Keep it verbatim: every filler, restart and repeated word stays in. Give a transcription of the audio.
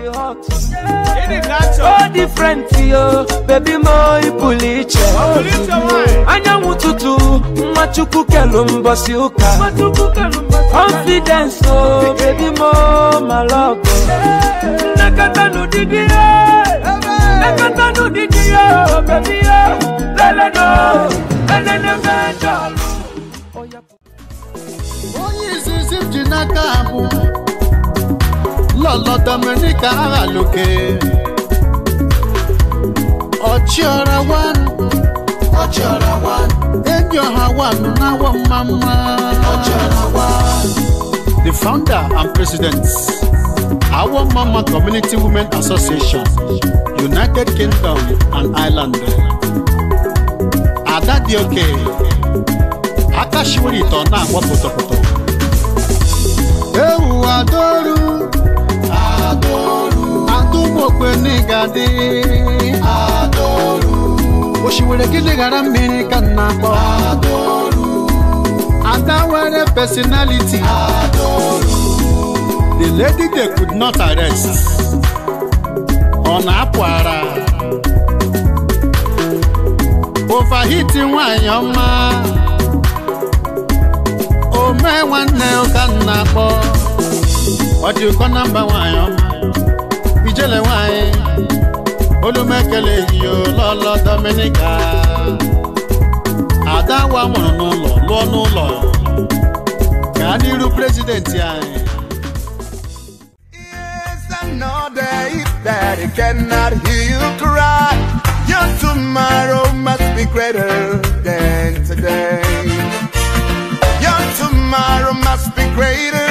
hot. Oh, different, yo. Baby, mo ipuliche. Anya mututu, machuku kelumba siuka. Confidence, oh, baby, mo malago. Nakata no didi, nakata no didi, baby, lele no, lele no venture. Oyi sisi jinaka abu. Lolo Dominica Araloke Ochiora one Ochiora one Enyo Hawan Nawa Mama Ochiora one The founder and president Our Mama Community Women Association United Kingdom and Ireland Adadioke Akashiwiri Tona Wapotopoto Ewu Adoru Adoru Adumo Kwenigade Adoru Oshiwere Giligara Mirika Nako Adoru Adawere personality Adoru The lady they could not arrest On Apuara Overheating Wanyama Ome Wane Okanako What you call number one? Vijele wine. Olumekele yo Lolo Dominica. Adawa mono lo lo no lo. Kaniru president ya. Yes, I know that if daddy cannot hear you cry, your tomorrow must be greater than today. Your tomorrow must be greater.